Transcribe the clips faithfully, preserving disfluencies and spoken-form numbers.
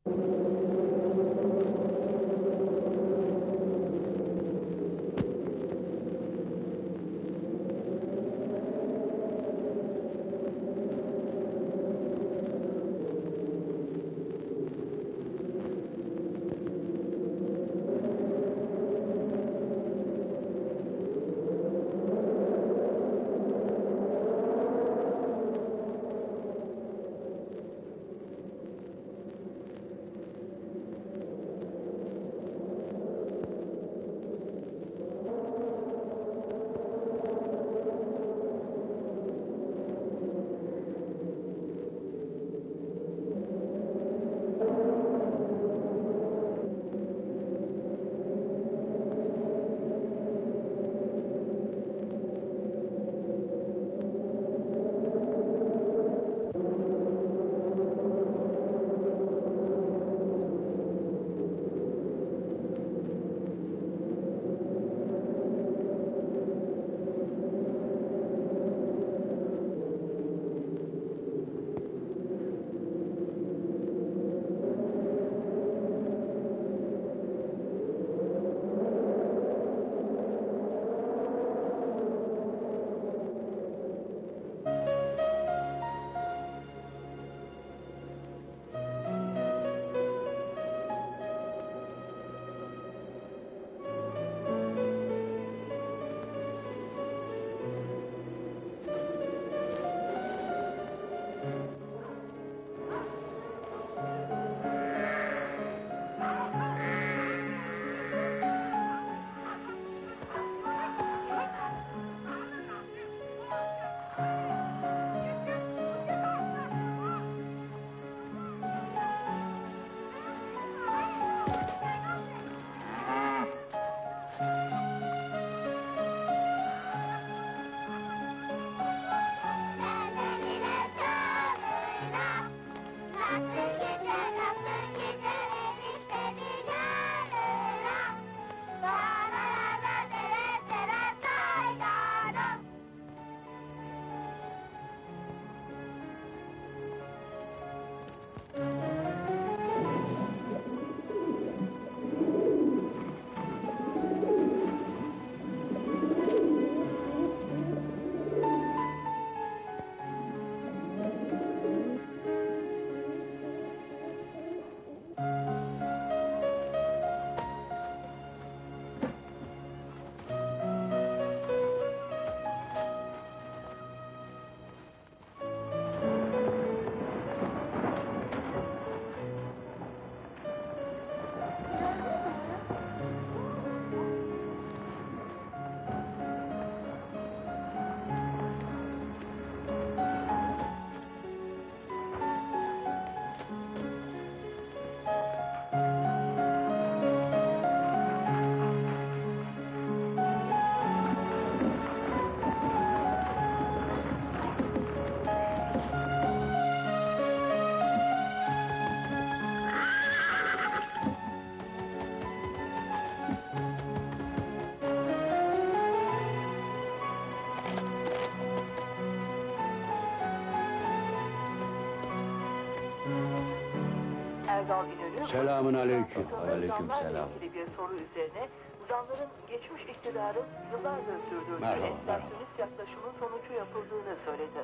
Erdal İnönü, Selamun aleyküm. Aleyküm selam. ilgili bir soru üzerine zanların geçmiş iktidarın yıllardır sürdürdüğü Merhaba, enflasyonist yaklaşımın sonucu yapıldığını söyledi.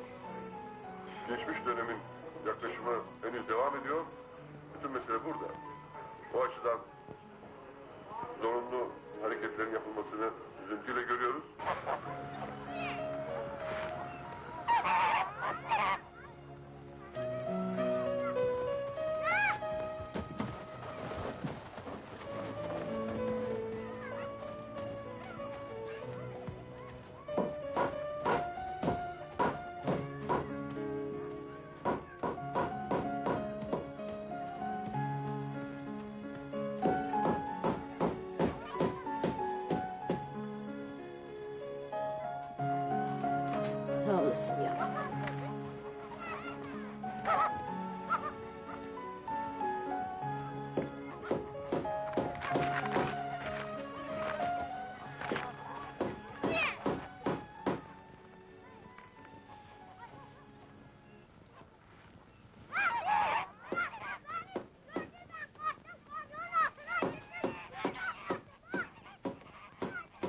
Geçmiş dönemin yaklaşımı henüz devam ediyor. Bütün mesele burada. O açıdan zorunlu hareketlerin yapılmasını üzüntüyle görüyoruz.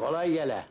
Kolay gele.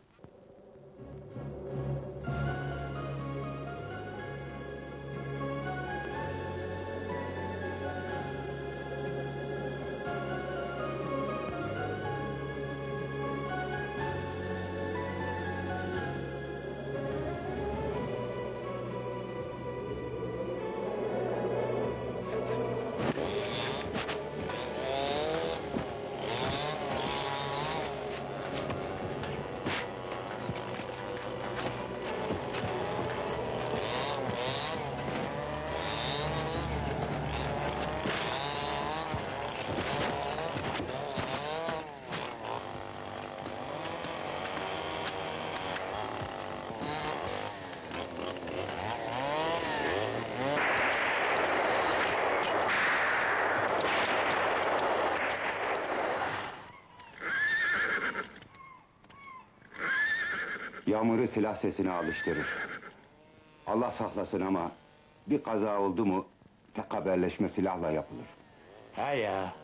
Yağmur'u silah sesine alıştırır. Allah saklasın ama bir kaza oldu mu tek haberleşme silahla yapılır. He ya.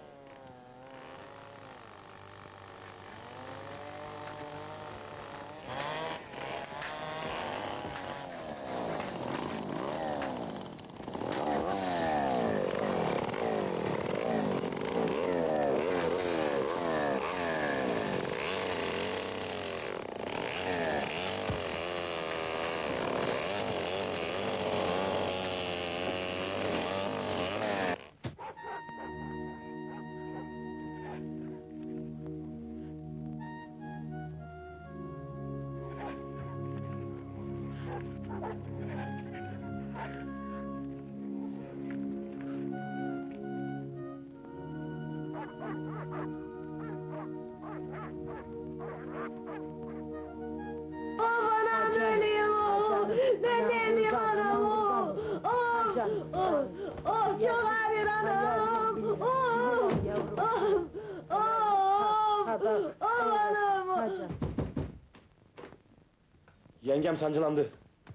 Yengem sancılandı.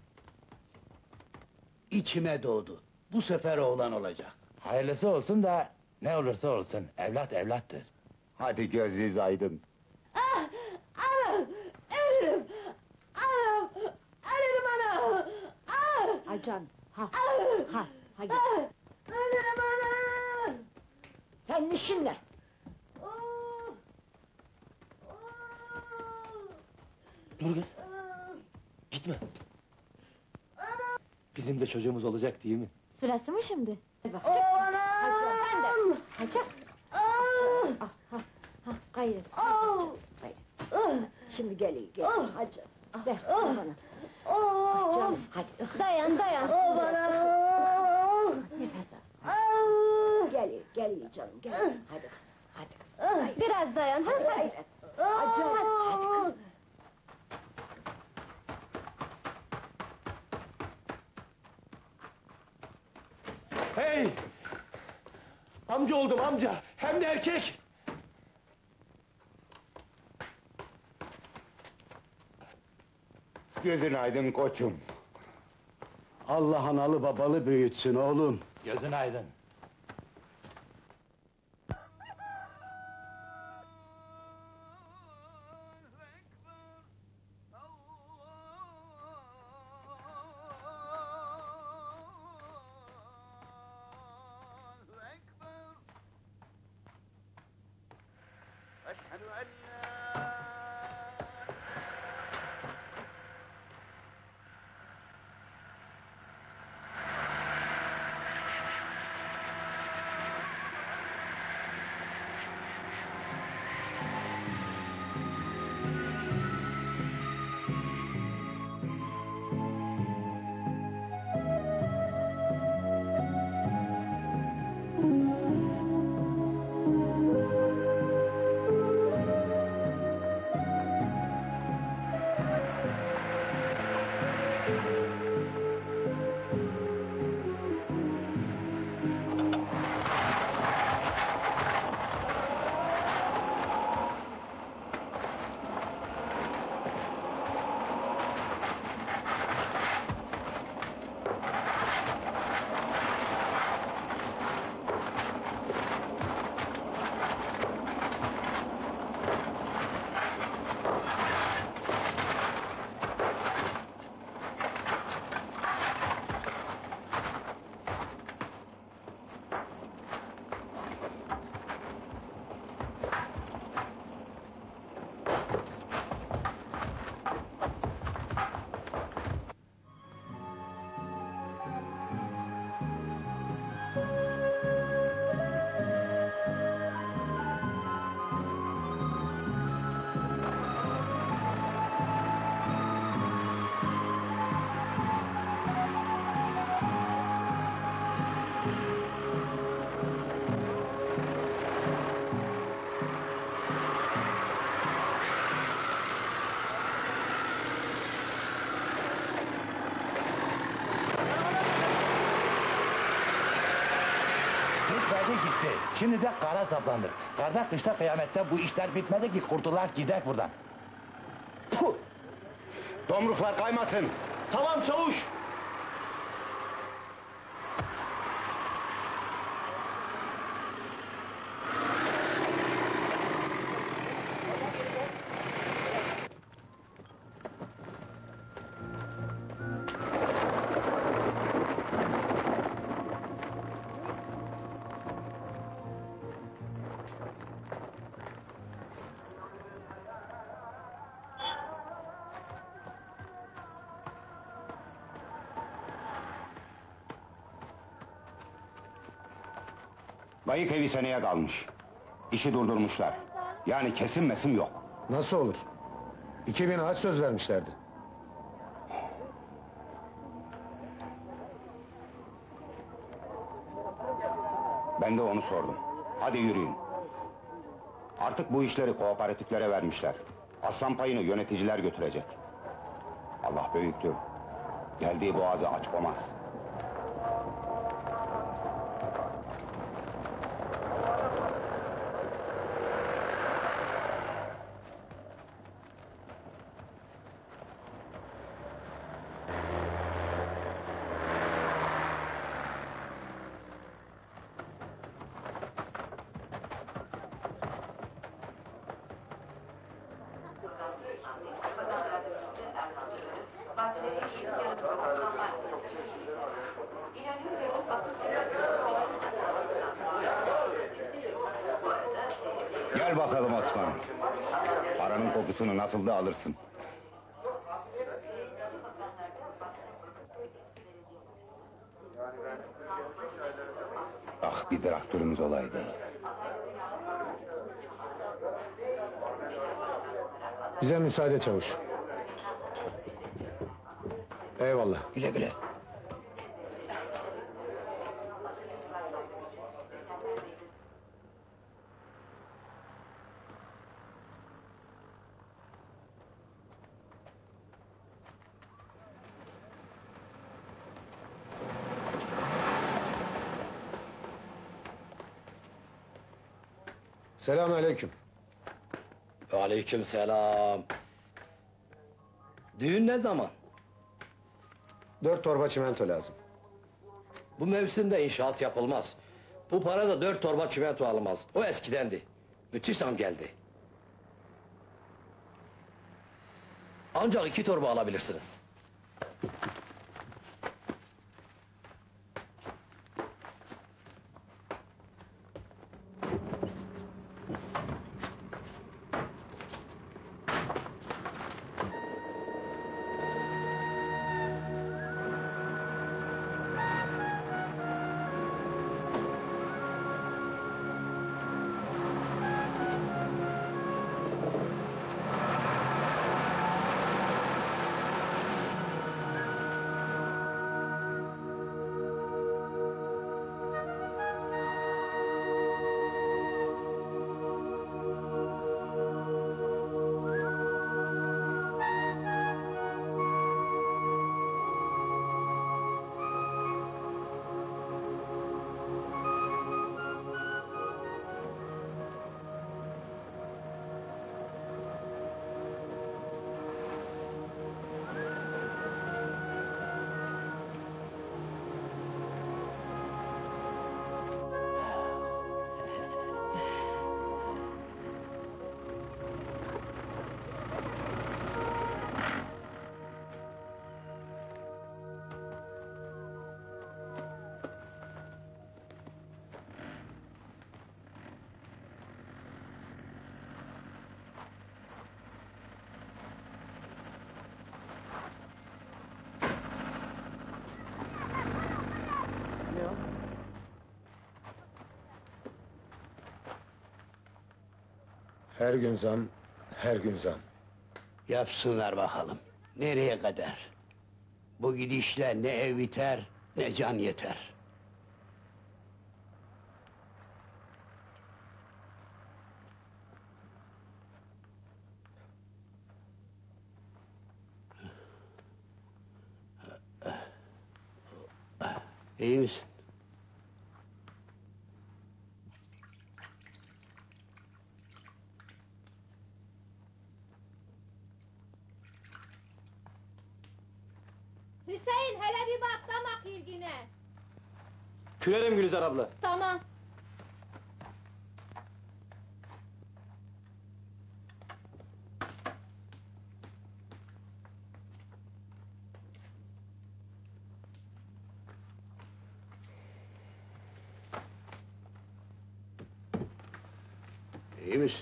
İçime doğdu. Bu sefer oğlan olacak. Hayırlısı olsun da ne olursa olsun evlat evlattır. Hadi gözünüz aydın. Ah! Anam! Ölürüm! Anam! Ölürüm anam! Ah! Acan, ha, ha, ha gel. Ah! Ölürüm anam! Sen işin ne? Oh! Oh! Dur kız, Ah! gitme. Bizim de çocuğumuz olacak değil mi? Sırası mı şimdi? Bak, Oh anam! Hacı, sen de. Hacı. Ah! Ah, ha, ha, hayır. Oh! Hayır. Ah! Şimdi geliyor, gel. Ah! Hacı, ver bana. Oh! Canım, hadi. Dayan, dayan. Oh anam! Nefes al. Ah! Geliyor, geliyor canım, gel. Hadi kızım, hadi kızım. Hayır. Biraz dayan, ha, hayır. Ah! Hacı, hadi kızım. Hey! Amca oldum amca, hem de erkek! Gözün aydın koçum. Allah analı babalı büyütsün oğlum. Gözün aydın. Şimdi de kara saplandık. Kardeş kışta kıyamette bu işler bitmedi ki kurtulak gidek buradan. Puh! Tomruklar kaymasın. Tamam çavuş. Kayık evi seneye kalmış. İşi durdurmuşlar. Yani kesin mesim yok. Nasıl olur? İki bin ağaç söz vermişlerdi. Ben de onu sordum. Hadi yürüyün. Artık bu işleri kooperatiflere vermişler. Aslan payını yöneticiler götürecek. Allah büyüktür. Geldiği boğazı aç komaz. Gel bakalım Osman. Paranın kokusunu nasıl da alırsın. Ah bir traktörümüz olaydı. Bize müsaade çavuş. Eyvallah. Güle güle. Selamünaleyküm. Aleyküm selam. Düğün ne zaman? Dört torba çimento lazım. Bu mevsimde inşaat yapılmaz. Bu para da dört torba çimento alınmaz. O eskidendi. Müthiş zam geldi. Ancak iki torba alabilirsiniz. Her gün zam, her gün zam. Yapsınlar bakalım. Nereye kadar? Bu gidişle ne ev biter, ne can yeter. İyi misin? Hüseyin hele bir bak damak ilgine. Kürerim Gülizar abla. Tamam. İyi misin?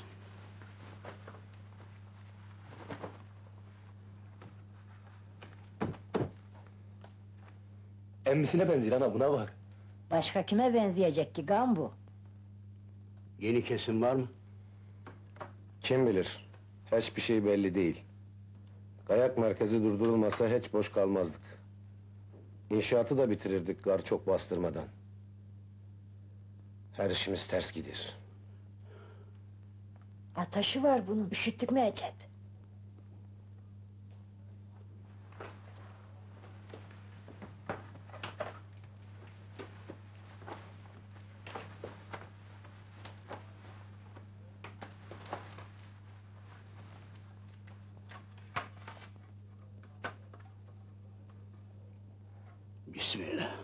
Emmisine benziyor ana, buna bak. Başka kime benzeyecek ki gam bu? Yeni kesim var mı? Kim bilir? Hiçbir şey belli değil. Kayak merkezi durdurulmasa hiç boş kalmazdık. İnşaatı da bitirirdik gar çok bastırmadan. Her işimiz ters gider. Ataşı var bunun, üşüttük mü acep? Bismillah.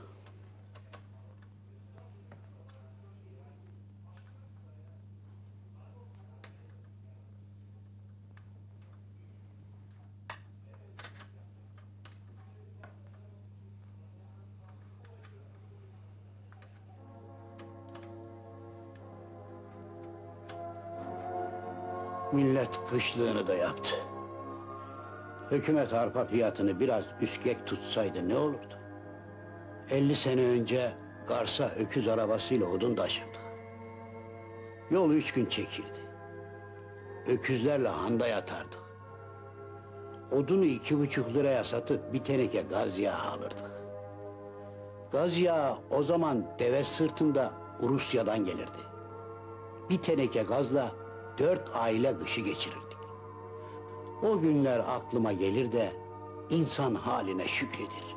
Millet kışlığını da yaptı. Hükümet arpa fiyatını biraz üskek tutsaydı ne olurdu? elli sene önce Kars'a öküz arabasıyla odun taşırdık. Yol üç gün çekildi. Öküzlerle handa yatardık. Odunu iki buçuk liraya satıp bir teneke gaz yağı alırdık. Gaz yağı o zaman deve sırtında Rusya'dan gelirdi. Bir teneke gazla dört aile kışı geçirirdik. O günler aklıma gelir de insan haline şükredir.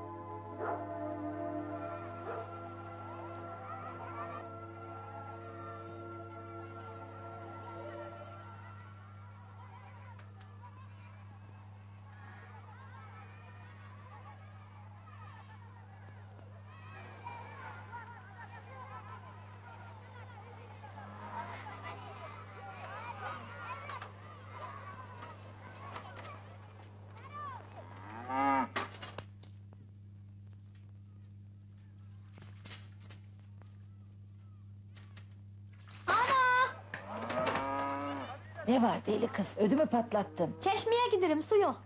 Ne var deli kız, ödümü patlattın. Çeşmeye giderim su yok.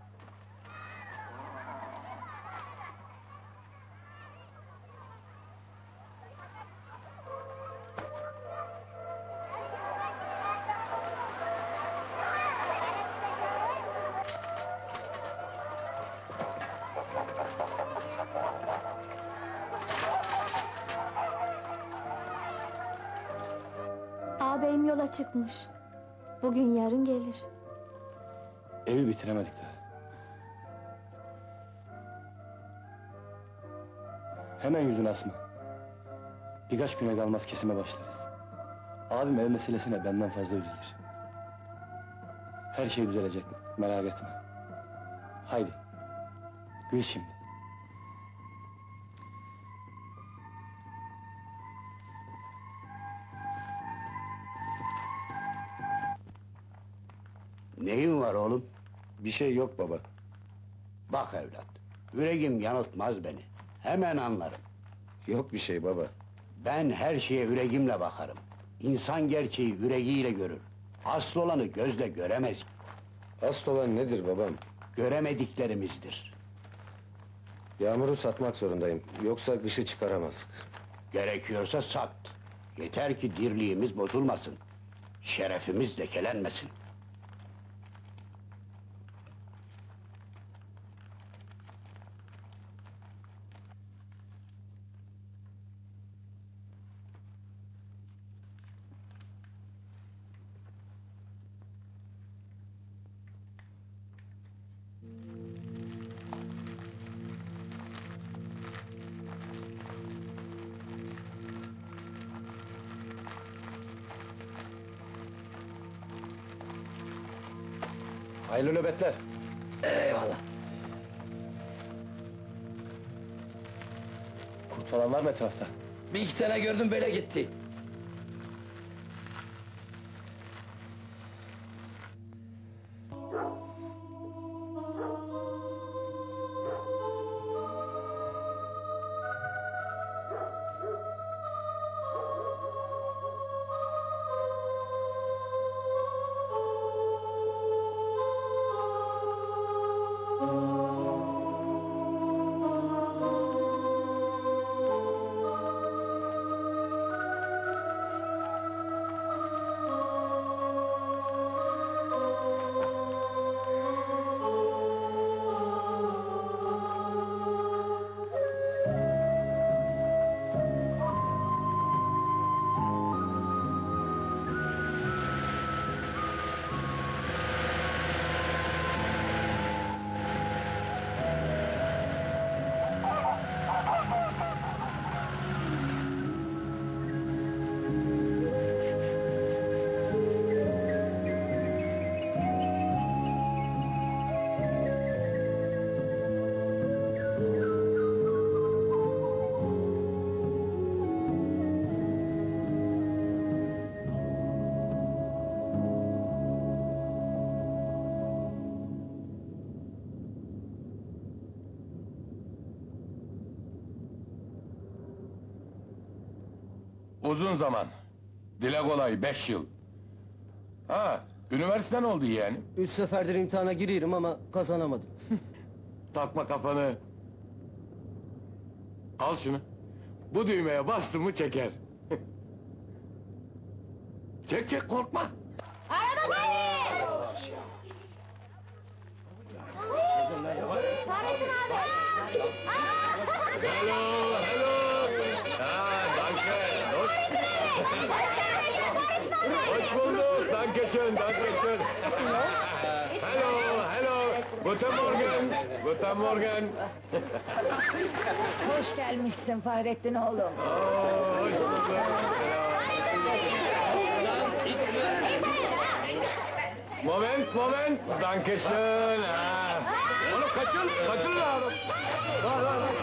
Ağabeyim yola çıkmış. Bugün yarın gelir. Evi bitiremedik daha. Hemen yüzünü asma. Birkaç güne kalmaz kesime başlarız. Abim ev meselesine benden fazla üzülür. Her şey düzelecek, merak etme. Haydi, gül şimdi. Neyin var oğlum? Bir şey yok baba. Bak evlat, yüreğim yanıltmaz beni. Hemen anlarım. Yok bir şey baba. Ben her şeye yüreğimle bakarım. İnsan gerçeği yüreğiyle görür. Asıl olanı gözle göremez. Asıl olan nedir babam? Göremediklerimizdir. Yağmuru satmak zorundayım. Yoksa kışı çıkaramazdık. Gerekiyorsa sat. Yeter ki dirliğimiz bozulmasın. Şerefimiz lekelenmesin. Hayırlı nöbetler. Eyvallah. falan var mı etrafta? Bir iki tane gördüm böyle gitti. Uzun zaman. Dile kolay, beş yıl. Ha, üniversiten oldu yeğenim. Üç seferdir imtihana giriyorum ama kazanamadım. Takma kafanı. Al şunu. Bu düğmeye bastın mı çeker. Çek çek, korkma. Araba geldi! Fahrettin abi! Hello, hello. Ha, danke. Hoş, hoş bulduk. Danke schön, danke schön. Hello, hello. Guten Morgen. Guten Morgen. Hoş gelmişsin Fahrettin oğlum. Oo, hoş bulduk. Moment, moment. Danke schön. Ha. Oğlum kaçın, kaçın lan. Var, var, var.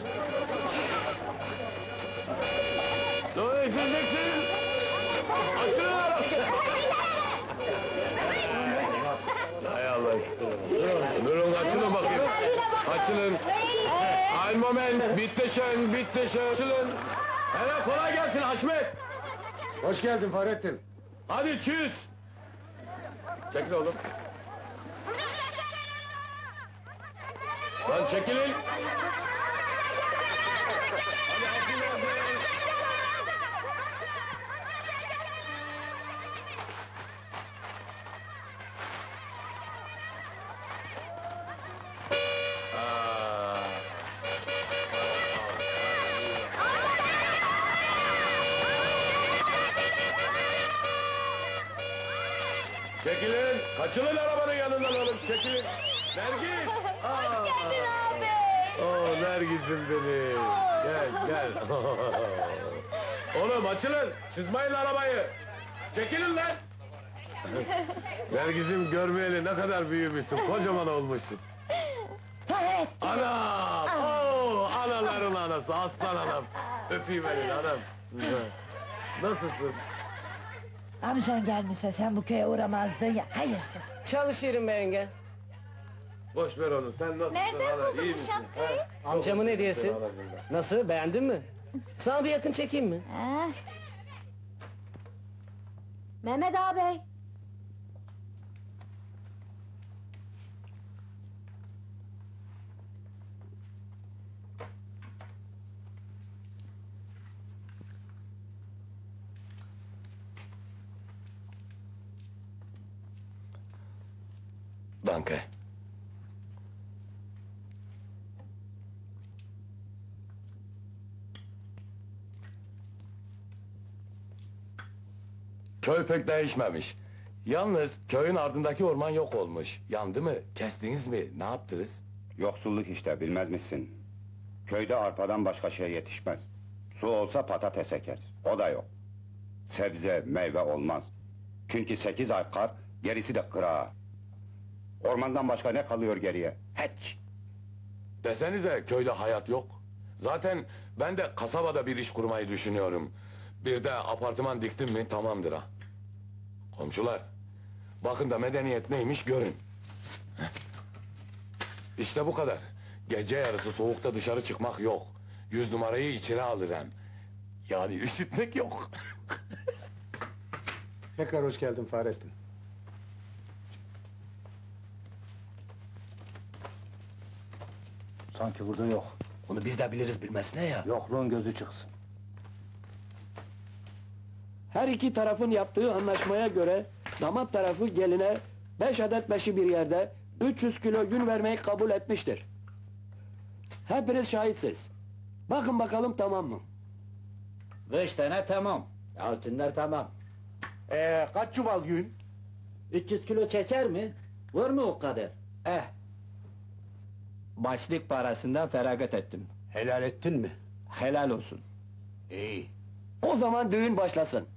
Dur, işsizliksin. Açın lan. Hay Allah. Durun, durun, açılın bakayım. Açılın. Ein moment, bitte schön, bitte schön. Açılın. Hele kolay gelsin Haşmet. Hoş geldin Fahrettin. Hadi çüz. Çekil oğlum. Lan çekilin. Çekilin. Kaçılın arabanın yanından oğlum. Çekilin. Nergis. Hoş geldin abi! Oo Nergis'im benim. Gel gel. Oğlum açılın. Çizmeyin arabayı. Çekilin lan. Nergis'im görmeyeli ne kadar büyümüşsün. Kocaman olmuşsun. Fahrettin! Anam. Oo, anaların anası. Aslan anam. Öpeyim elini anam. Nasılsın? Amcan gelmişse sen bu köye uğramazdın ya, hayırsız. Çalışırım ben yenge. Boş ver onu. Sen nasılsın? Nereden ana? buldun İyi bu misin? şapkayı? Ha? Amcamın hediyesi. Anacığım da. Nasıl, beğendin mi? Sana bir yakın çekeyim mi? Ha? Mehmet ağabey! Danke. Köy pek değişmemiş. Yalnız köyün ardındaki orman yok olmuş. Yandı mı? Kestiniz mi? Ne yaptınız? Yoksulluk işte, bilmez misin? Köyde arpadan başka şey yetişmez. Su olsa patates ekeriz, o da yok. Sebze, meyve olmaz. Çünkü sekiz ay kar, gerisi de kıra. Ormandan başka ne kalıyor geriye? Hiç! Desenize köyde hayat yok. Zaten Ben de kasabada bir iş kurmayı düşünüyorum. Bir de apartman diktim mi tamamdır ha. Komşular, bakın da medeniyet neymiş görün. Heh. İşte bu kadar. Gece yarısı soğukta dışarı çıkmak yok. Yüz numarayı içeri alır hem. Yani üşütmek yok. Tekrar hoş geldin Fahrettin. Sanki burada yok. Onu biz de biliriz bilmesine ya. Yokluğun gözü çıksın. Her iki tarafın yaptığı anlaşmaya göre damat tarafı geline beş adet beşi bir yerde üç yüz kilo yün vermeyi kabul etmiştir. Hepiniz şahitsiniz. Bakın bakalım tamam mı? Beş tane tamam. Altınlar tamam. Ee, kaç çuval yün? üç yüz kilo çeker mi? Var mı o kadar? Eh. Başlık parasından feragat ettim. Helal ettin mi? Helal olsun. İyi. O zaman düğün başlasın.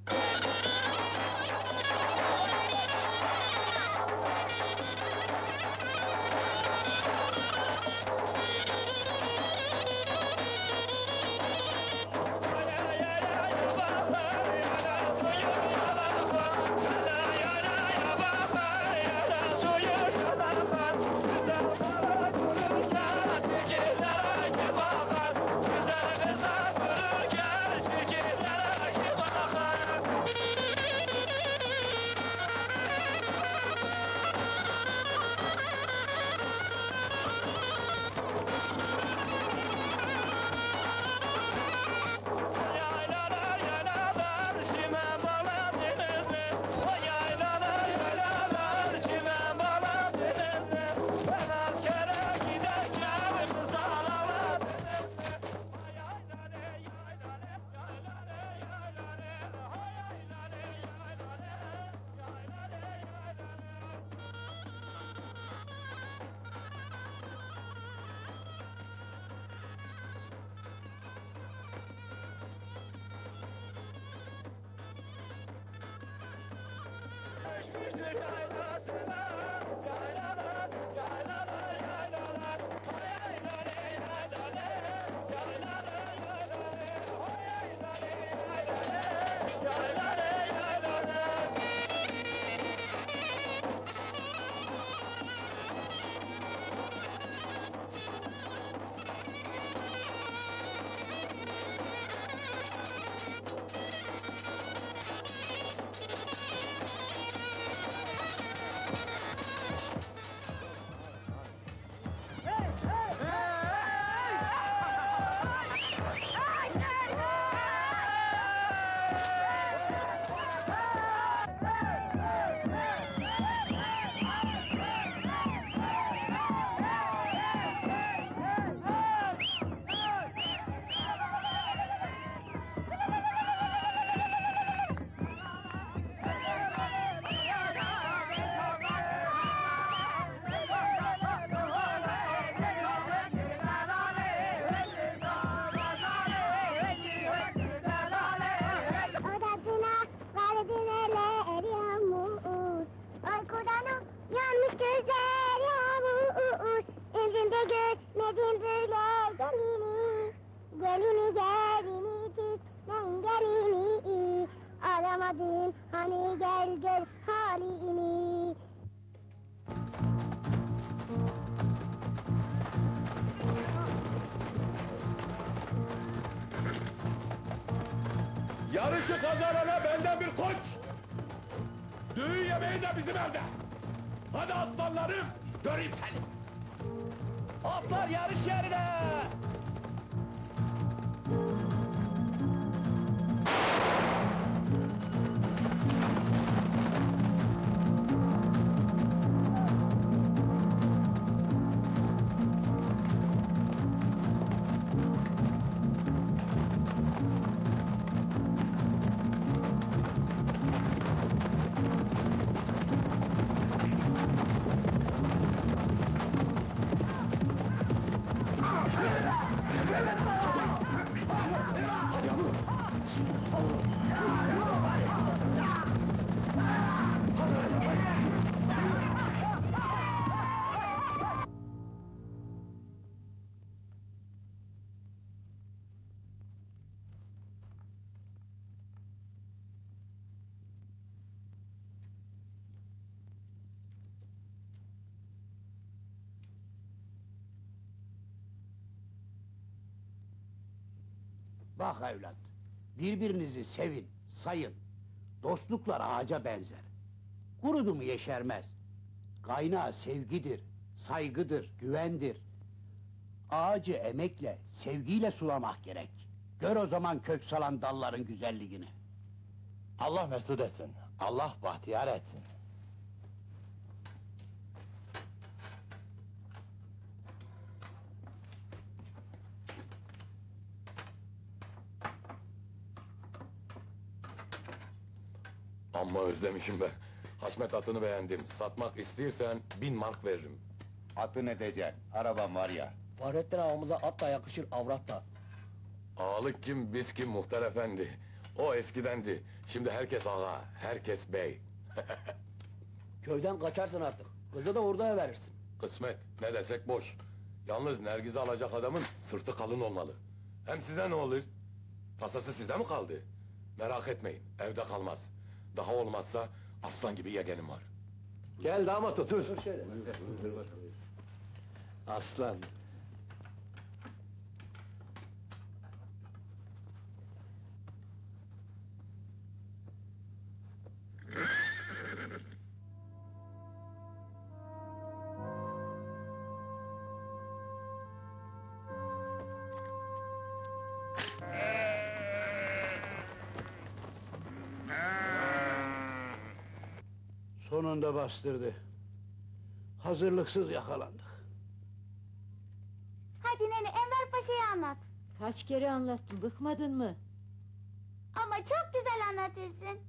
Hani gel gel halini. Yarışı kazanana benden bir koç. Düğün yemeği de bizim evde. Hadi aslanlarım, göreyim seni. Atlar yarış yerine. Ah! Bak evlat, birbirinizi sevin, sayın. Dostluklar ağaca benzer. Kurudu mu yeşermez. Kaynağı sevgidir, saygıdır, güvendir. Ağacı emekle, sevgiyle sulamak gerek. Gör o zaman kök salan dalların güzelliğini. Allah mesut etsin. Allah bahtiyar etsin. Amma özlemişim be. Haşmet atını beğendim. Satmak istiyorsan bin mark veririm. Atın edecek, arabam var ya. Fahrettin ağamıza at da yakışır, avrat da. Ağalık kim, biz kim muhtar efendi. O eskidendi. Şimdi herkes ağa, herkes bey. Köyden kaçarsın artık. Kızı da orada verirsin. Kısmet, ne desek boş. Yalnız Nergiz'i alacak adamın sırtı kalın olmalı. Hem size ne olur? Tasası size mi kaldı? Merak etmeyin, evde kalmaz. Daha olmazsa aslan gibi yeğenim var. Gel damat otur. Aslan. Sonunda bastırdı. Hazırlıksız yakalandık. Hadi nene Enver Paşa'yı anlat. Kaç kere anlattım, bıkmadın mı? Ama çok güzel anlatırsın.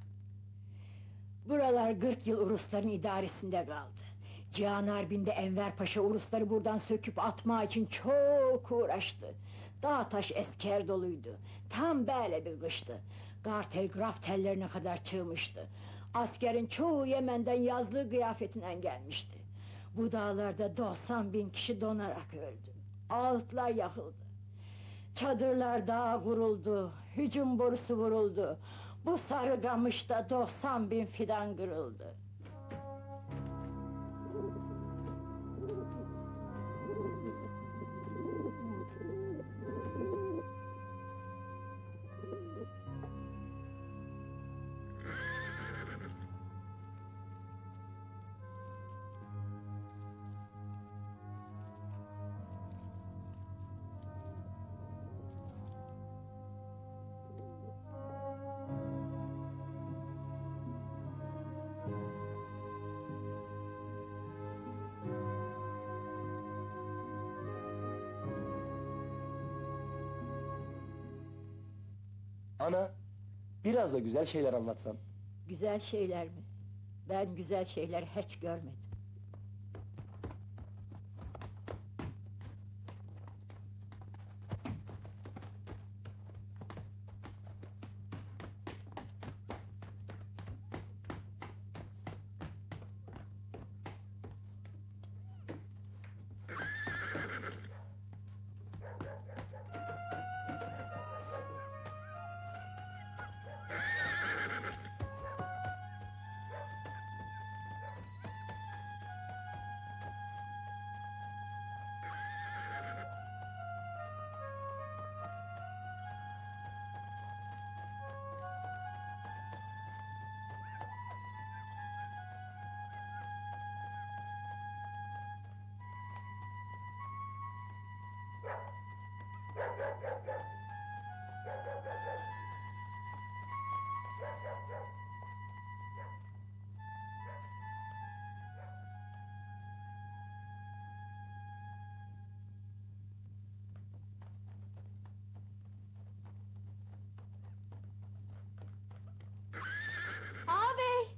Buralar kırk yıl Urusların idaresinde kaldı. Cihan Harbi'nde Enver Paşa Urusları buradan söküp atma için çok uğraştı. Dağ taş esker doluydu. Tam böyle bir kıştı. Gar telgraf tellerine kadar çığmıştı. Askerin çoğu Yemen'den yazlığı kıyafetinden gelmişti. Bu dağlarda doksan bin kişi donarak öldü. Ağıtlar yakıldı. Çadırlar dağa vuruldu. Hücum borusu vuruldu. Bu Sarıgamış'ta doksan bin fidan kırıldı. Ana, biraz da güzel şeyler anlatsan. Güzel şeyler mi? Ben güzel şeyler hiç görmedim. Ağabey!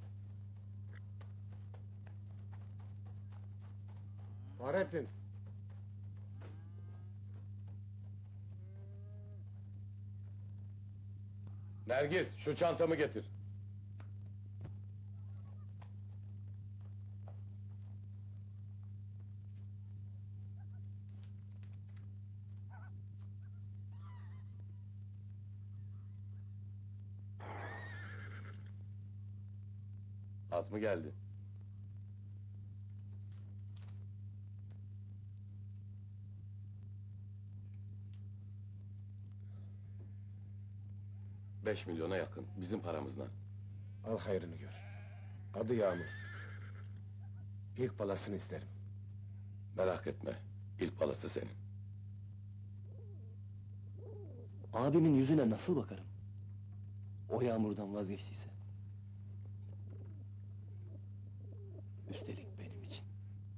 Fahrettin. Nergiz, şu çantamı getir. Az mı geldi? Beş milyona yakın, bizim paramızdan. Al hayrını gör. Adı Yağmur. İlk palasını isterim. Merak etme, ilk balası senin. Abimin yüzüne nasıl bakarım? O Yağmur'dan vazgeçtiyse. Üstelik benim için.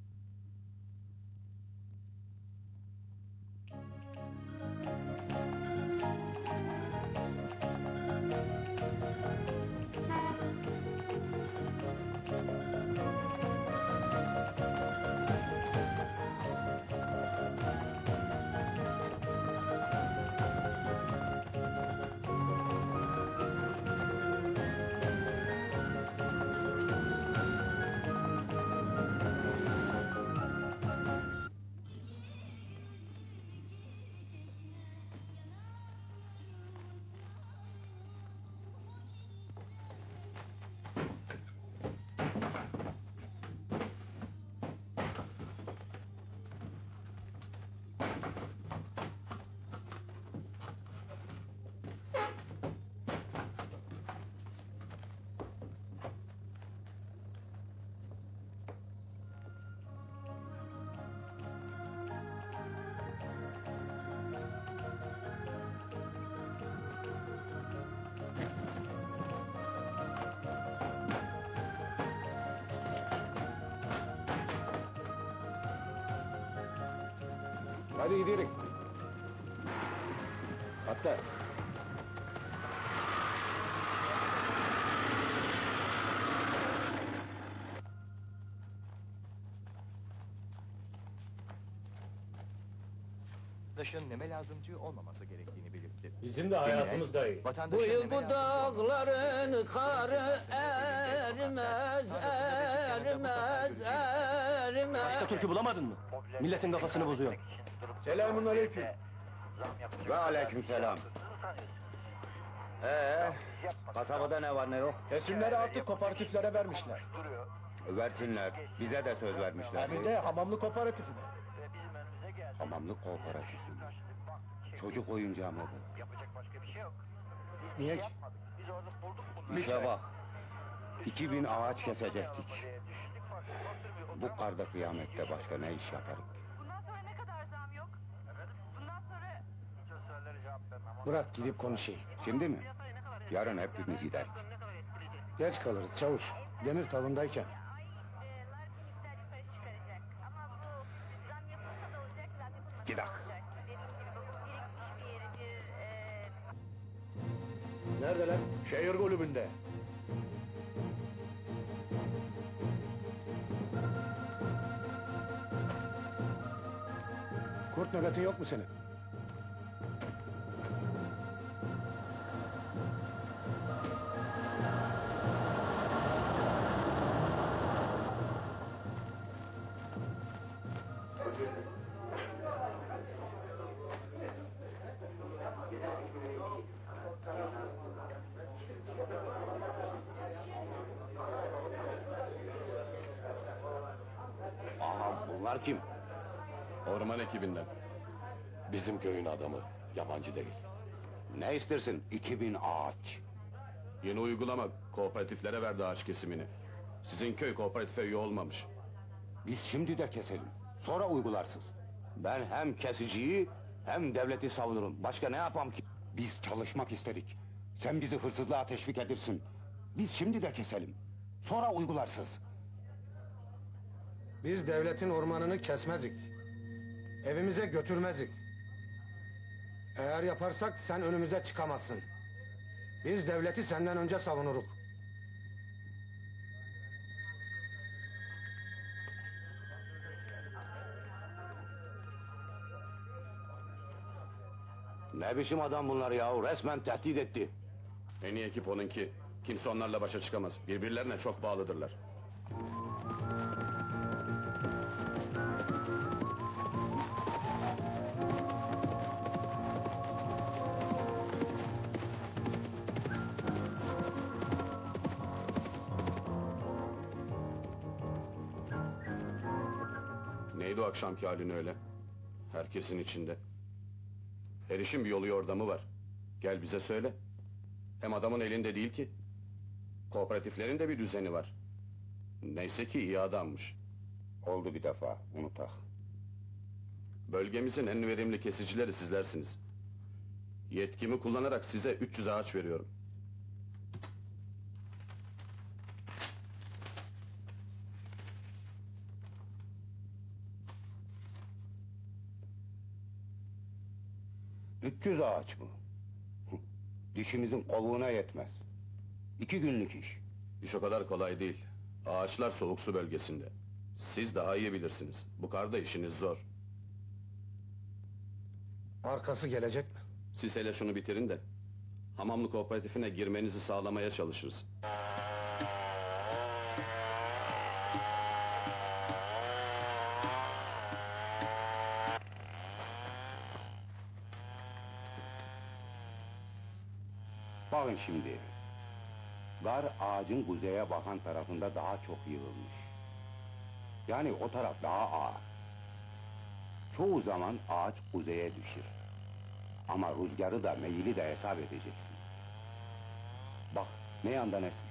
Hadi gidelim. Hatta. Vatandaşın neme lazımcı olmaması gerektiğini belirtti. Bizim de hayatımız da iyi. Bu yıl bu dağların karı erimez, erimez, erimez. Başka türkü bulamadın mı? Milletin kafasını bozuyor. Selamun aleyküm. Ve aleykümselam. Ee, kasabada ne var ne yok? Kesimleri artık kooperatiflere vermişler. Versinler, bize de söz vermişler. Hem de hamamlı kooperatifine. Hamamlı kooperatifi mi? Çocuk oyuncağı mı bu? Yapacak başka bir şey yok. Niye ki? Biz orada bulduk bunu. İşe bak. İki bin ağaç kesecektik. Bu karda kıyamette başka ne iş yaparız? Bundan sonra ne kadar zam yok? Bundan sonra... Sözlerle cevap vermem. Bırak gidip konuşayım. Şimdi mi? Yarın hepimiz giderik. Geç kalırız çavuş. Demir tavındayken. Gidelim. Neredeler? Şehir kulübünde. Kurt nöbetin yok mu senin? Aha, bunlar kim? Orman ekibinden. Bizim köyün adamı, yabancı değil. Ne istersin? İki bin ağaç. Yeni uygulama, kooperatiflere verdi ağaç kesimini. Sizin köy kooperatife üye olmamış. Biz şimdi de keselim. Sonra uygularsız. Ben hem kesiciyi hem devleti savunurum. Başka ne yapam ki? Biz çalışmak istedik. Sen bizi hırsızlığa teşvik edirsin. Biz şimdi de keselim. Sonra uygularsız. Biz devletin ormanını kesmezik. Evimize götürmezik. Eğer yaparsak sen önümüze çıkamazsın. Biz devleti senden önce savunuruk. Ne biçim adam bunlar yahu? Resmen tehdit etti. En iyi ekip onunki. Kimse onlarla başa çıkamaz. Birbirlerine çok bağlıdırlar. Neydi o akşamki halin öyle? Herkesin içinde. Her işin bir yolu yordamı var. Gel bize söyle. Hem adamın elinde değil ki. Kooperatiflerin de bir düzeni var. Neyse ki iyi adammış. Oldu bir defa, unutak. Bölgemizin en verimli kesicileri sizlersiniz. Yetkimi kullanarak size üç yüz ağaç veriyorum. üç yüz ağaç mı? Dişimizin kovuğuna yetmez. İki günlük iş. İş o kadar kolay değil. Ağaçlar soğuk su bölgesinde. Siz daha iyi bilirsiniz. Bu karda işiniz zor. Arkası gelecek mi? Siz hele şunu bitirin de Hamamlı Kooperatifine girmenizi sağlamaya çalışırız. Bakın şimdi. Gar ağacın kuzeye bakan tarafında daha çok yığılmış. Yani o taraf daha ağır. Çoğu zaman ağaç kuzeye düşür. Ama rüzgarı da meyili de hesap edeceksin. Bak ne yandan esir.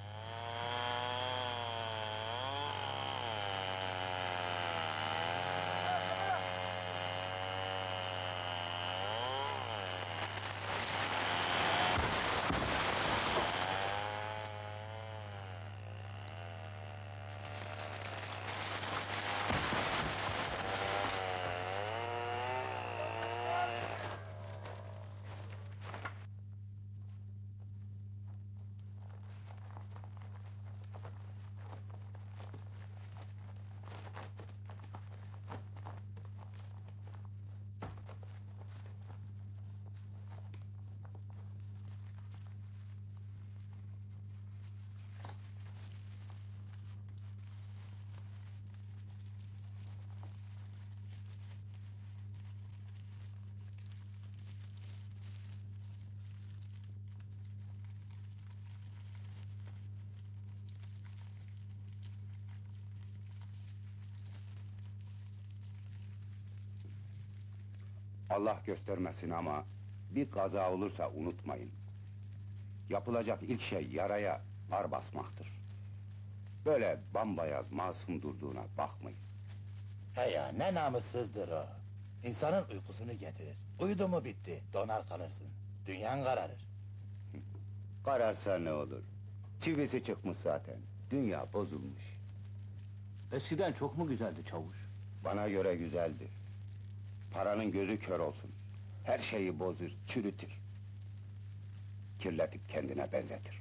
Allah göstermesin ama bir kaza olursa unutmayın. Yapılacak ilk şey yaraya ar basmaktır. Böyle bambayaz masum durduğuna bakmayın. He ya, ne namussuzdur o. İnsanın uykusunu getirir. Uyudu mu bitti, donar kalırsın. Dünyan kararır. Kararsa ne olur? Çivisi çıkmış zaten. Dünya bozulmuş. Eskiden çok mu güzeldi çavuş? Bana göre güzeldi. Paranın gözü kör olsun. Her şeyi bozur, çürütür. Kirletip kendine benzetir.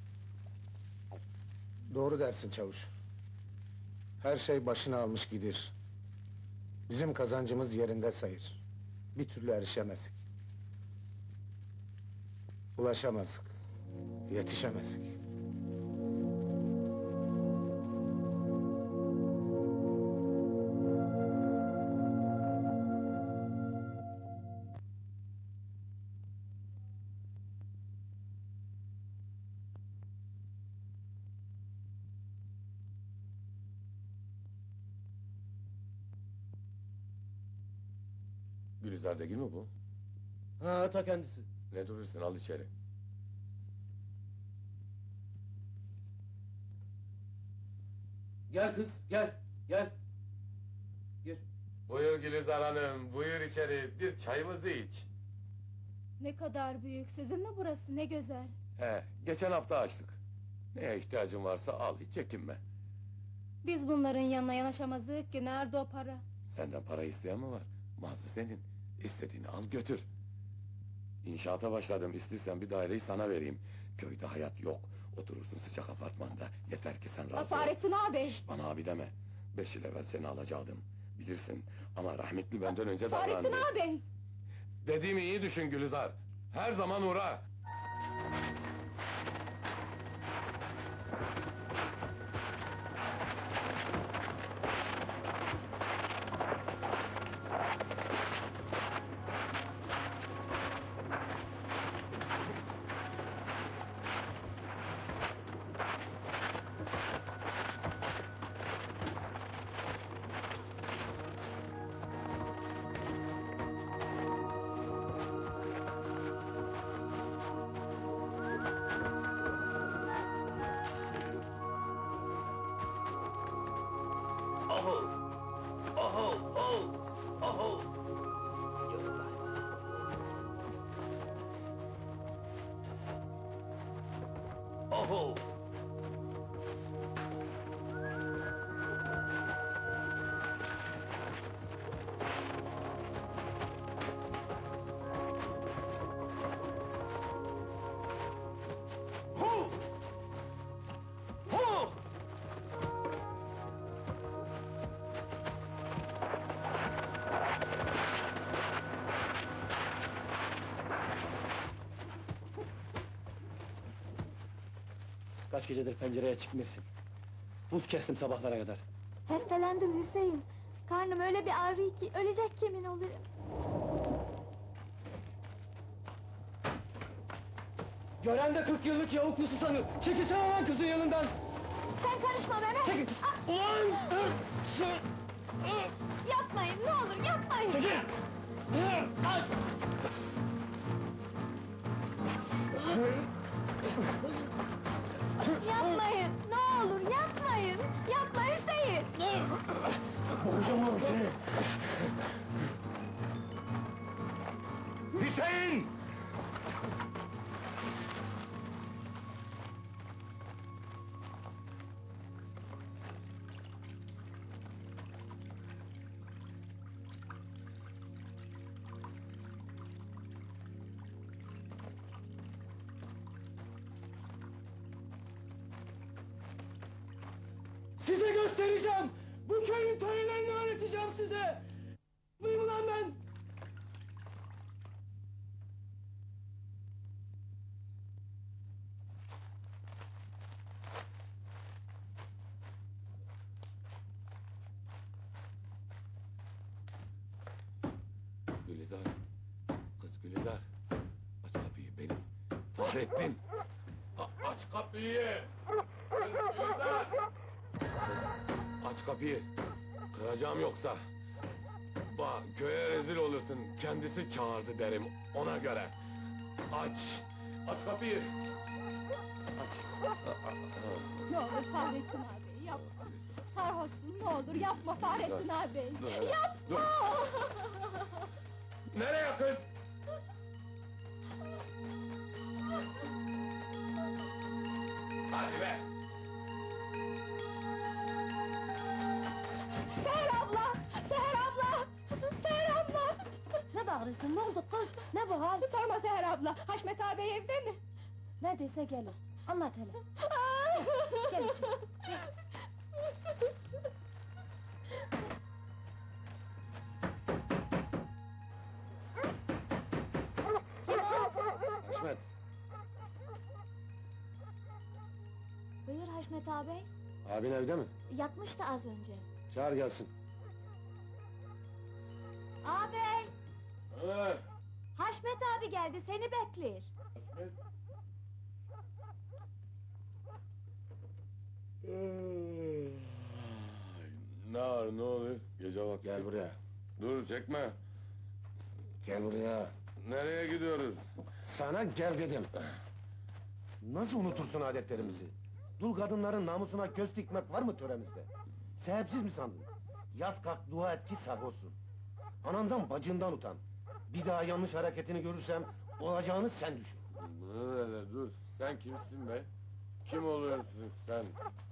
Doğru dersin çavuş. Her şey başına almış gidir. Bizim kazancımız yerinde sayır. Bir türlü erişemezdik. Ulaşamazdık. Yetişemezdik. Gülizar'daki mi bu? Ha, ta kendisi. Ne durursun, al içeri. Gel kız, gel, gel. Gir. Buyur Gülizar Hanım, buyur içeri, bir çayımızı iç. Ne kadar büyük, sizin mi burası, ne güzel. He, geçen hafta açtık. Neye ihtiyacın varsa al, hiç çekinme. Biz bunların yanına yanaşamazdık ki, nerede o para? Senden para isteyen mi var? Mağaza senin, istediğini al götür. İnşaata başladım, istersen bir daireyi sana vereyim. Köyde hayat yok, oturursun sıcak apartmanda. Yeter ki sen razı ol. Fahrettin ağabey! Şşt, bana abi deme. Beş yıl evvel seni alacaktım. Bilirsin, ama rahmetli benden önce davrandı. Fahrettin ağabey! Dediğimi iyi düşün Gülizar. Her zaman uğra. Oho! Oho! Oho! Oho! Oho! Hu! Hu! Kaç gecedir pencereye çıkmıyorsun. Buz kestim sabahlara kadar. Hastalandım Hüseyin. Karnım öyle bir ağrıyor ki ölecek yemin olurum. Gören de kırk yıllık yavuklusu sanır. Çekilsene lan kızın yanından. Sen karışma Mehmet. Çekil kız. Ah! Ulan! Yapmayın ne olur yapmayın. Çekil! Al! Yapmayın ne olur yapmayın. Yapma Hüseyin. Boğacağım lan seni. Hüseyin! Size göstereceğim! Bu köyün törenlerini öğreteceğim size! Buyum lan ben! Gülizar, kız Gülizar. Aç kapıyı benim. Fahrettin. A- aç kapıyı. Kız Gülizar. Kız, aç kapıyı. Kıracağım yoksa. Bak köye rezil olursun. Kendisi çağırdı derim ona göre. Aç. Aç kapıyı. Aç. Ne olur Fahrettin abi yapma. Sarhoşsun ne olur yapma Fahrettin abi. Dur, Yapma. dur. Nereye kız? Hadi be. Seher abla! Seher abla! Seher abla! Ne bağırırsın, ne oldu kız? Ne bu hal? Sorma Seher abla, Haşmet abi evde mi? Ne dese gelir, anlat hele. Gel içeri. Haşmet, Buyur Haşmet abi. abin evde mi? Yatmıştı az önce. Çağır gelsin. Abi! Evet. Haşmet abi geldi, seni bekler. Ne var ne oluyor? Gece vakti. Gel buraya. Dur çekme. Gel buraya. Nereye gidiyoruz? Sana gel dedim. Nasıl unutursun adetlerimizi? Dul kadınların namusuna göz dikmek var mı töremizde? Sebepsiz mi sandın? Yat kalk dua et ki sarhoşsun. Anandan bacından utan. Bir daha yanlış hareketini görürsem olacağını sen düşün. Dur hele dur. Sen kimsin be? Kim oluyorsun sen?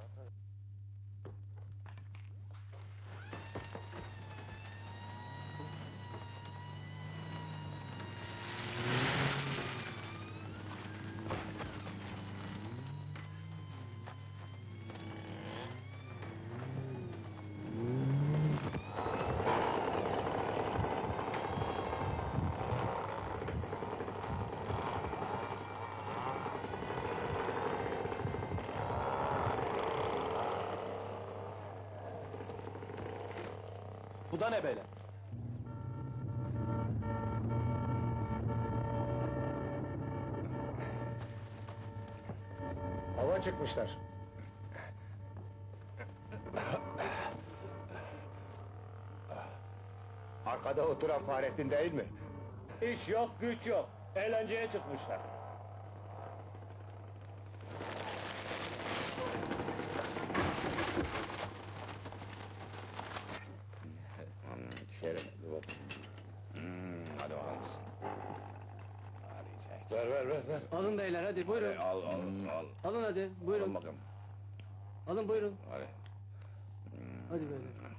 Bu da ne böyle? Hava çıkmışlar. Arkada oturan Fahrettin değil mi? İş yok, güç yok. Eğlenceye çıkmışlar. Ver ver ver ver. Alın beyler hadi buyurun. Al al al. Alın hadi buyurun. Alın bakalım. Alın buyurun. Hadi. Hadi beyler.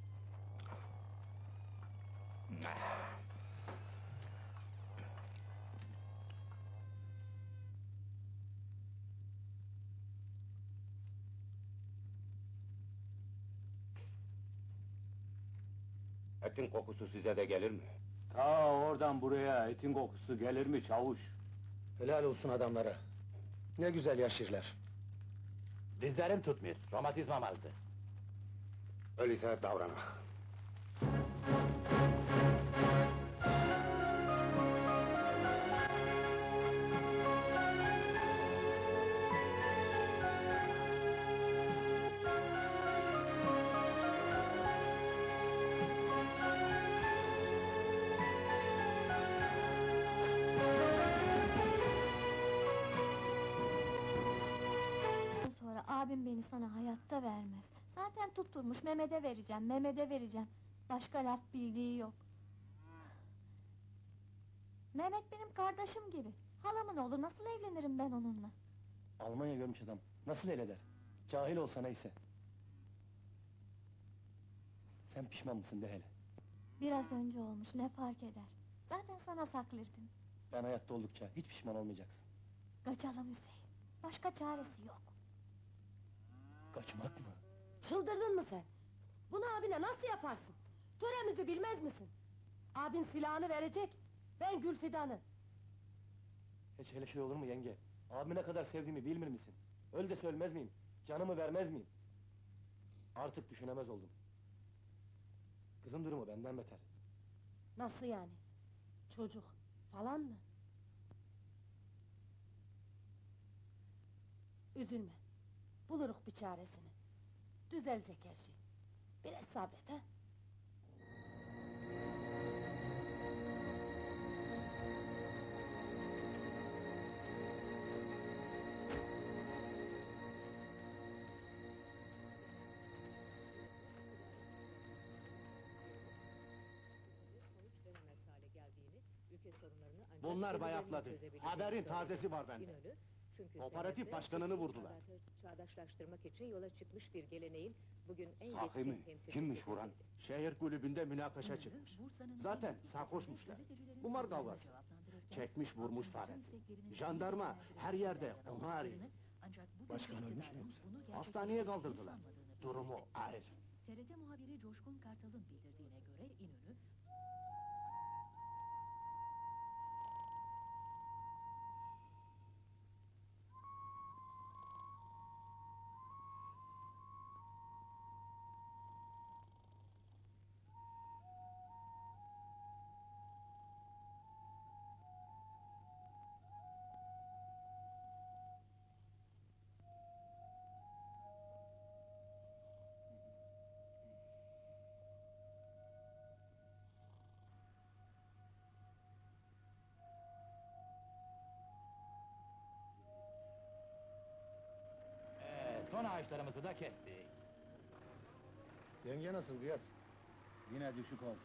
Etin kokusu size de gelir mi? Ta oradan buraya etin kokusu gelir mi çavuş? Helal olsun adamlara. Ne güzel yaşırlar. Dizlerim tutmuyor, romatizmam azdı. Öyleyse davranak. Sonra abim beni sana hayatta vermez. Zaten tutturmuş, Mehmet'e vereceğim, Mehmet'e vereceğim. Başka laf bildiği yok. Mehmet benim kardeşim gibi. Halamın oğlu, nasıl evlenirim ben onunla? Almanya görmüş adam. Nasıl el eder? Cahil olsa neyse. Sen pişman mısın de hele. Biraz önce olmuş, ne fark eder? Zaten sana saklırdım. Ben hayatta oldukça hiç pişman olmayacaksın. Kaçalım Hüseyin. Başka çaresi yok. Kaçmak mı? Çıldırdın mı sen? Bunu abine nasıl yaparsın? Töremizi bilmez misin? Abin silahını verecek, ben Gülfidan'ı. Hiç hele şey olur mu yenge? Abimi ne kadar sevdiğimi bilmir misin? Öl de söylemez miyim? Canımı vermez miyim? Artık düşünemez oldum. Kızın durumu benden beter. Nasıl yani? Çocuk falan mı? Üzülme, buluruk bir çaresini. Düzelecek her şey. Biraz sabret ha. Bunlar bayatladı. Haberin tazesi var bende. Kooperatif başkanını vurdular. Çağdaşlaştırmak için yola çıkmış bir geleneğin bugün en Sahi yetkin mi? temsilcisi. Kimmiş vuran? Şehir kulübünde münakaşa çıkmış. Zaten sarhoşmuşlar. Kumar kavgası. Çekmiş vurmuş fare. Jandarma her yerde onu arıyor. Başkan ölmüş mü yoksa? Hastaneye kaldırdılar. Durumu ağır. T R T muhabiri Coşkun Kartal'ın bildirdiğine göre İnönü... Ee, son ağaçlarımızı da kestik. Yenge nasıl Gıyas? Yine düşük ol.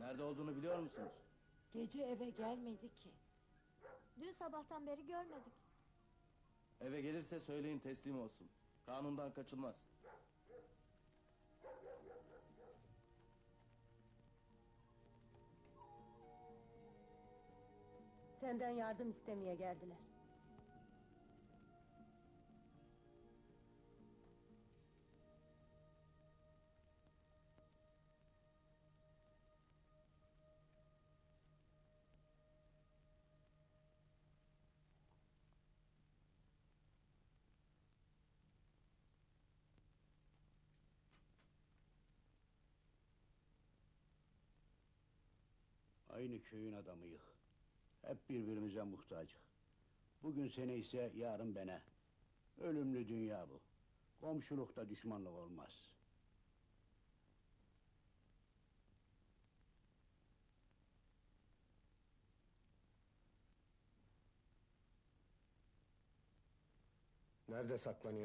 Nerede olduğunu biliyor musunuz? Gece eve gelmedi ki. Dün sabahtan beri görmedik. Eve gelirse söyleyin teslim olsun. Kanundan kaçılmaz. Senden yardım istemeye geldiler. Aynı köyün adamıyık. Hep birbirimize muhtacık. Bugün sene ise yarın bene. Ölümlü dünya bu. Komşulukta düşmanlık olmaz. Nerede saklanıyor?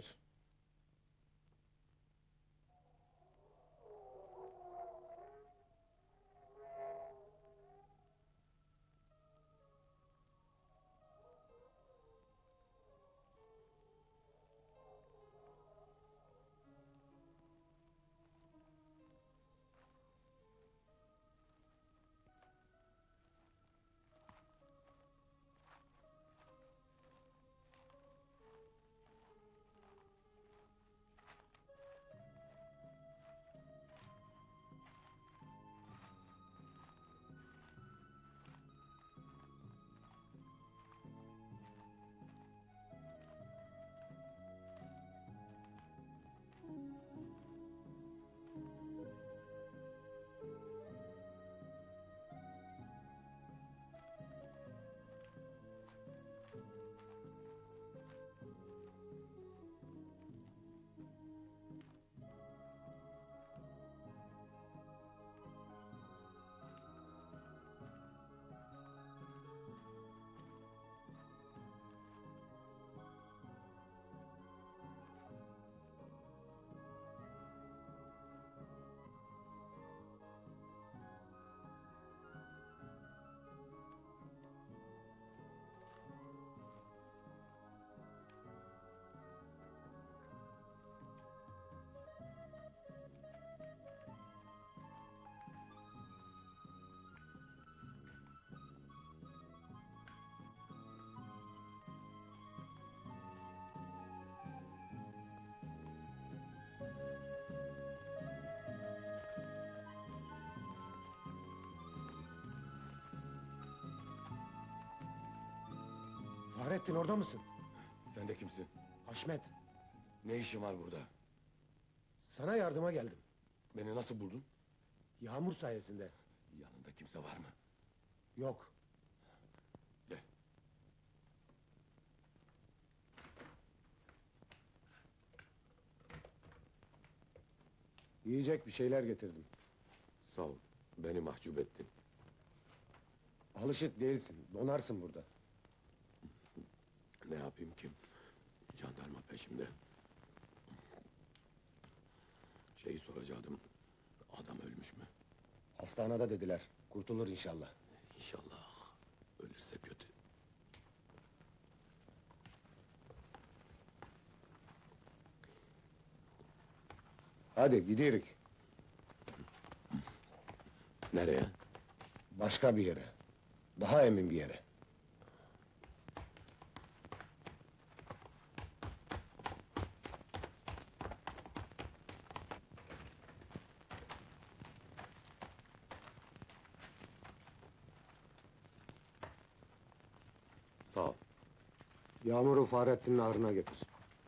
Fahrettin orada mısın? Sen de kimsin? Haşmet, Ne işin var burada? sana yardıma geldim. Beni nasıl buldun? Yağmur sayesinde. Yanında kimse var mı? Yok. Gel. Yiyecek bir şeyler getirdim. Sağ ol. Beni mahcup ettin. Alışık değilsin, donarsın burada. Ne yapayım ki? Jandarma peşimde. Şeyi soracaktım. Adam ölmüş mü? Hastanede dediler, kurtulur inşallah. İnşallah. Ölürse kötü. Hadi gidiyoruz. Nereye? Başka bir yere. Daha emin bir yere. Sağ ol. Yağmur'u Fahrettin'in ağrına getir.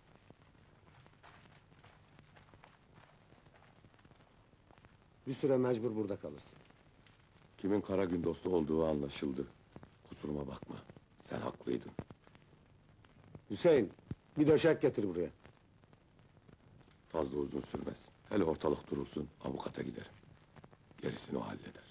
Bir süre mecbur burada kalırsın. Kimin kara gün dostu olduğu anlaşıldı. Kusuruma bakma. Sen haklıydın. Hüseyin, bir döşek getir buraya. Fazla uzun sürmez. Hele ortalık durulsun, avukata giderim. Gerisini o halleder.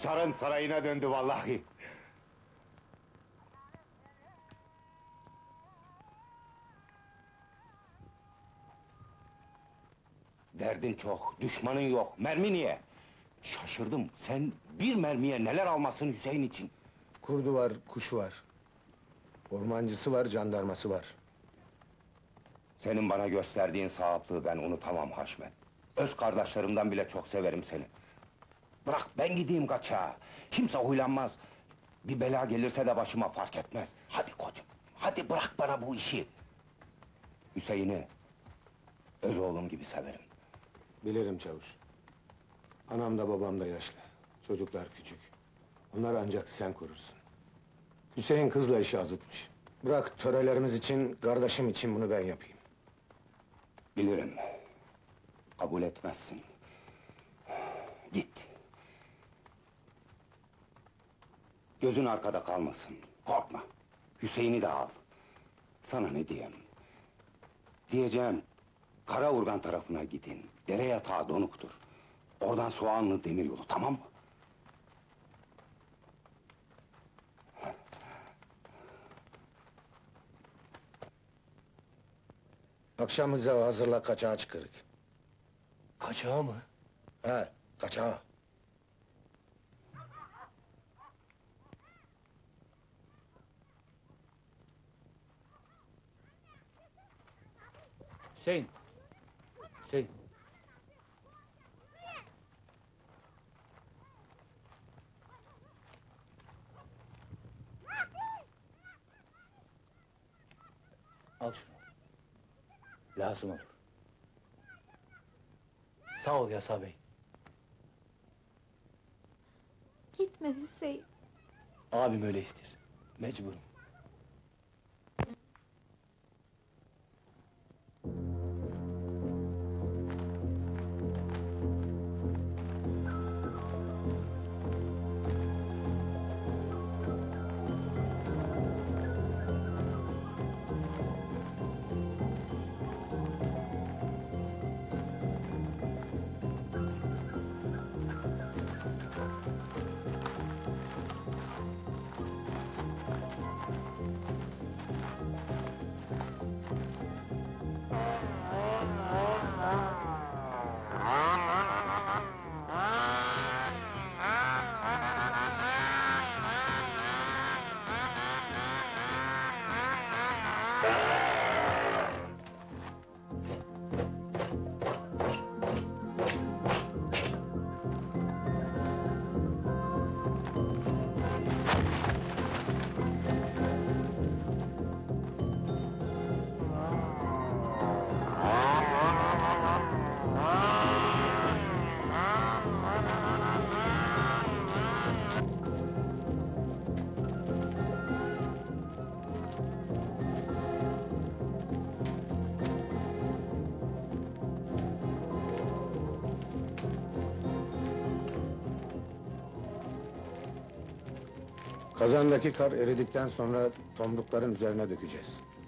Çarın sarayına döndü vallahi. Derdin çok, düşmanın yok. Mermi niye? Şaşırdım. Sen bir mermiye neler almasın Hüseyin için? Kurdu var, kuşu var. Ormancısı var, jandarması var. Senin bana gösterdiğin sahiplığı ben unutamam Haşmet. Öz kardeşlerimden bile çok severim seni. Bırak ben gideyim kaçağa. Kimse huylanmaz. Bir bela gelirse de başıma fark etmez. Hadi koçum, hadi bırak bana bu işi. Hüseyin'i öz oğlum gibi severim. Bilirim çavuş. Anam da babam da yaşlı. Çocuklar küçük. Onları ancak sen korursun. Hüseyin kızla işi azıtmış. Bırak törelerimiz için, kardeşim için bunu ben yapayım. Bilirim. Kabul etmezsin. Git. Gözün arkada kalmasın. Korkma. Hüseyin'i de al. Sana ne diyeyim? Diyeceğim, Karaurgan tarafına gidin. Dere yatağı donuktur. Oradan Soğanlı demiryolu, tamam mı? Akşam bize hazırla, kaçağa çıkırık. Kaçağı mı? He, kaçağa. Hüseyin. Hüseyin. Al şunu. Lazım olur. Sağ ol Yasa Bey. Gitme Hüseyin. Abim öyle ister. Mecburum. Kazandaki kar eridikten sonra tomrukların üzerine dökeceğiz.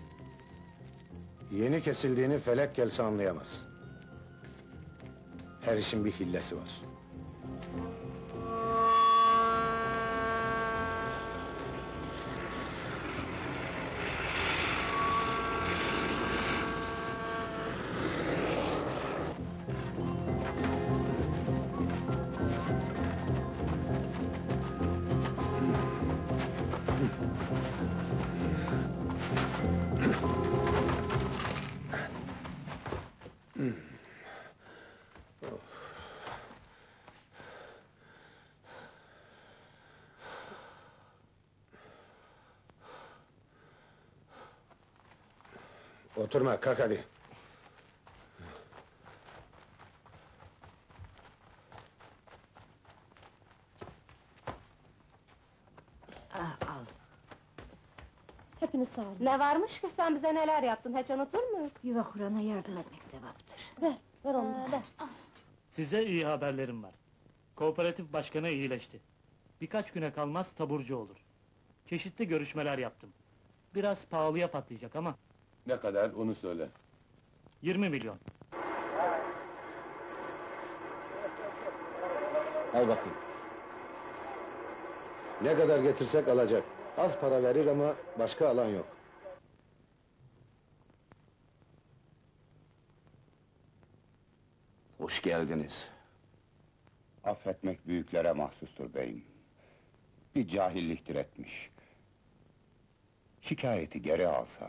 Yeni kesildiğini felek gelse anlayamaz. Her işin bir hillesi var. Oturma, kalk hadi. Ah, al. Hepiniz sağ olun. Ne varmış ki sen bize neler yaptın, hiç unutur muyum? Yuva kurana yardım etmek sevaptır. Ver, ver onu da, ver. Size iyi haberlerim var. Kooperatif başkanı iyileşti. Birkaç güne kalmaz taburcu olur. Çeşitli görüşmeler yaptım. Biraz pahalıya patlayacak ama Ne kadar onu söyle. yirmi milyon. Al bakayım. Ne kadar getirsek alacak. Az para verir ama başka alan yok. Hoş geldiniz. Affetmek büyüklere mahsustur beyim. Bir cahilliktir etmiş. Şikayeti geri alsaz.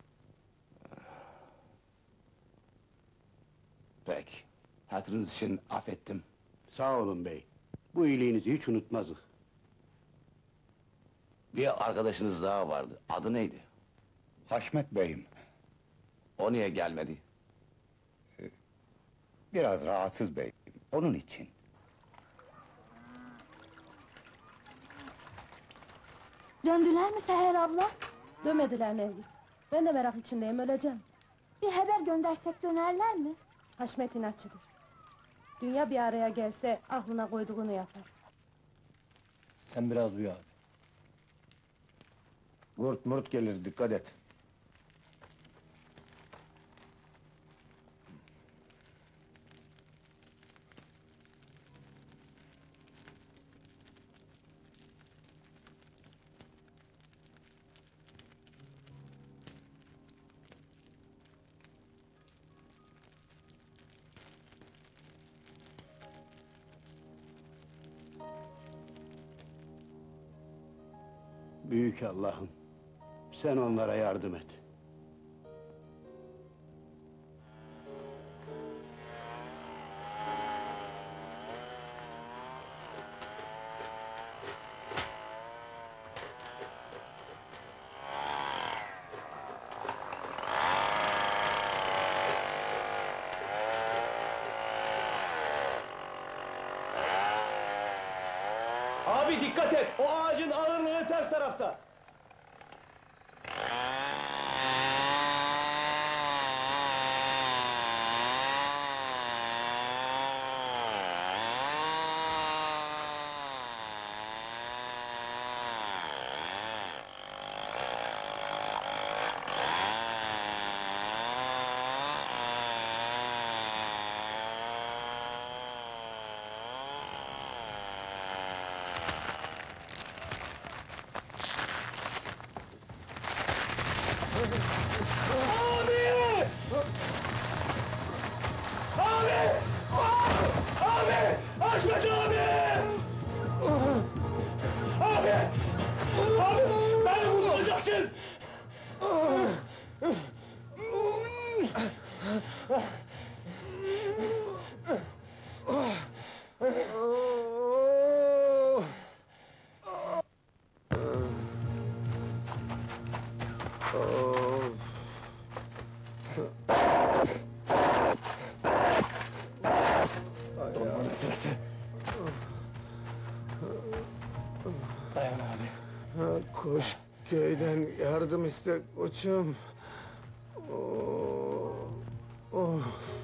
Peki. Hatırınız için affettim. Sağ olun bey. Bu iyiliğinizi hiç unutmazdık. Bir arkadaşınız daha vardı. Adı neydi? Haşmet beyim. O niye gelmedi? Biraz rahatsız beyim. Onun için. Döndüler mi Seher abla? Dönmediler Nergis. Ben de merak içindeyim, öleceğim. Bir haber göndersek dönerler mi? Haşmet inatçıdır. Dünya bir araya gelse aklına koyduğunu yapar. Sen biraz uyu abi. Gurt murt gelir, dikkat et. Büyük Allah'ım, sen onlara yardım et. Abi dikkat et! O ağacın ağırlığı ters tarafta! Dolmanın sırası. Dayan abi. Ha, koş köyden yardım iste koçum. Oh, oh.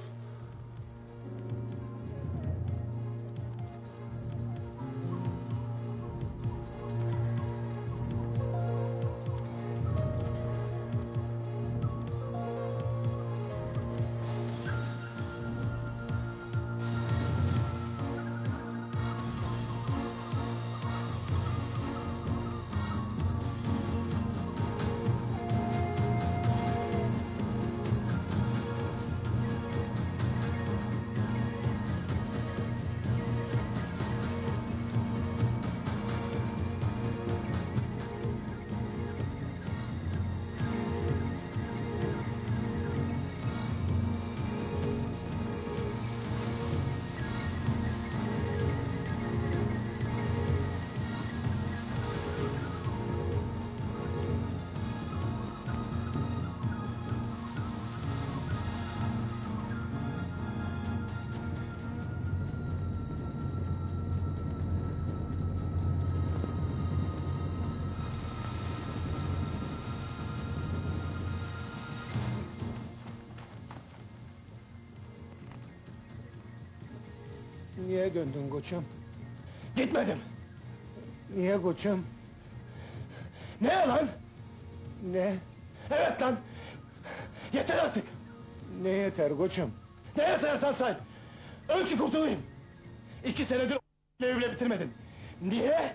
Niye döndün koçum? Gitmedim. Niye koçum? Ne lan? Ne? Evet lan! Yeter artık! Ne yeter koçum? Neye sayarsan say! Öl ki kurtulayım! İki senedir evle bitirmedin. Niye?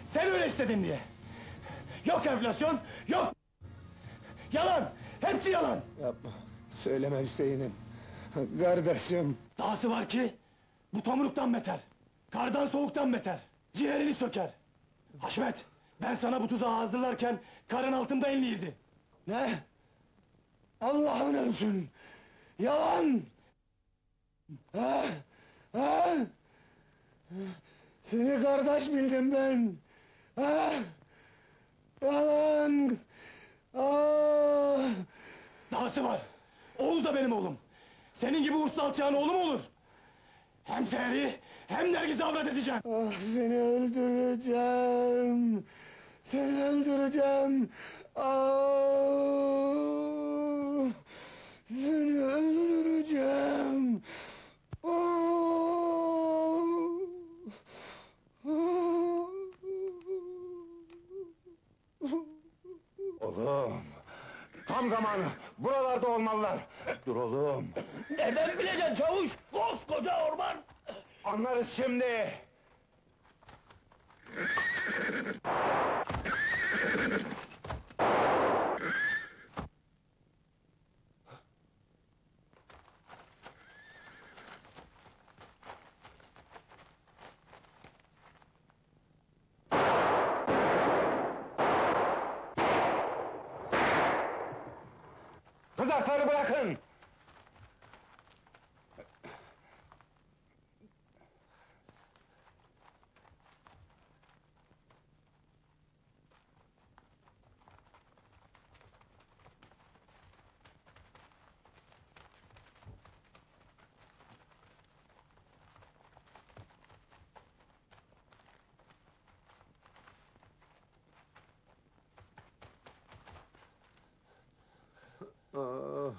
Sen öyle istedin diye. Yok enflasyon, yok! Yalan! Hepsi yalan! Yapma, söyleme Hüseyin'im. Kardeşim! Dahası var ki, bu tomruktan beter. Kardan soğuktan beter. Ciğerini söker. Haşmet, ben sana bu tuzağı hazırlarken karın altımda elliydi. Ne? Allah'ın ölsün! Yalan! Ha? Ha? Seni kardeş bildim ben! Ha? Yalan! Ah! Dahası var! Oğuz da benim oğlum! Senin gibi usta alçağın oğlum olur! Hem Seher'i, hem Nergiz'i avrat edeceğim! Ah, seni öldüreceğim! Seni öldüreceğim! Ah! Seni öldüreceğim! Ah! Oğlum, tam zamanı. Buralarda olmalılar. Dur oğlum. Nereden bileceksin çavuş? Koskoca orman! Anlarız şimdi. Kızakları bırakın! Ah!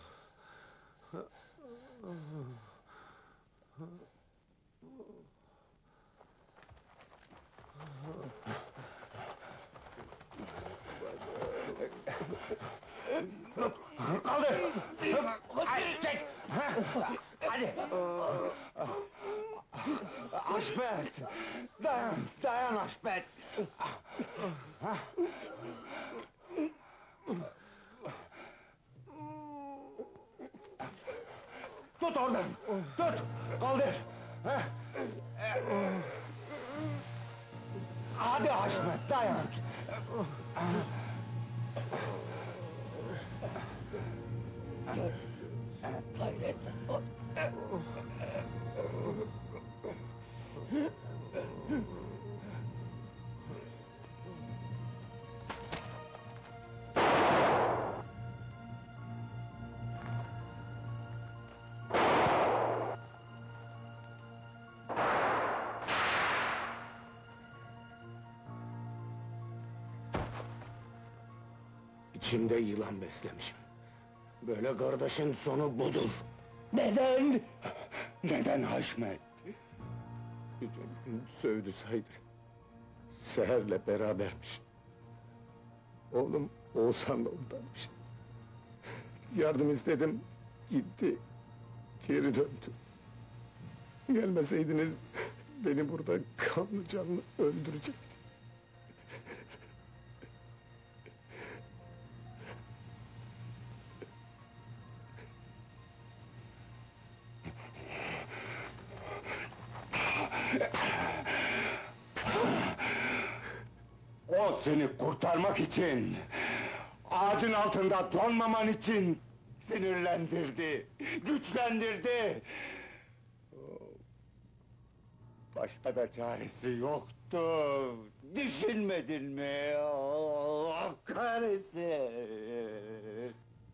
Kaldır! Hadi çek! Hadi! Haşmet! Dayan, dayan Haşmet! Tut oradan! Tut! Kaldır! Hadi Haşmet, dayan! Gayret! İçimde yılan beslemişim. Böyle kardeşin sonu budur. Neden? Neden Haşmet? Söğüdü saydı. Seher'le berabermiş. Oğlum Oğuzhan da oradaymış. Yardım istedim, gitti. Geri döndü. Gelmeseydiniz beni burada kanlı canlı öldürecekti. O seni kurtarmak için, ağacın altında donmaman için sinirlendirdi, güçlendirdi. Başka da çaresi yoktu. Düşünmedin mi? Oh, kahretsin!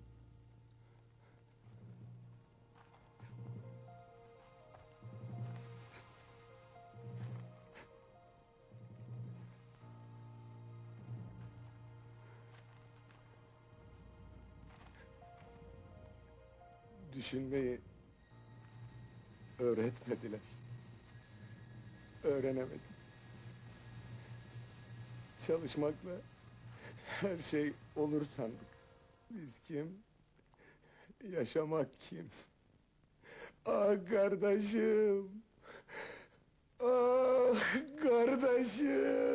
Düşünmeyi öğretmediler. Öğrenemedim. Çalışmakla her şey olur sandık. Biz kim? Yaşamak kim? Ah kardeşim! Ah kardeşim!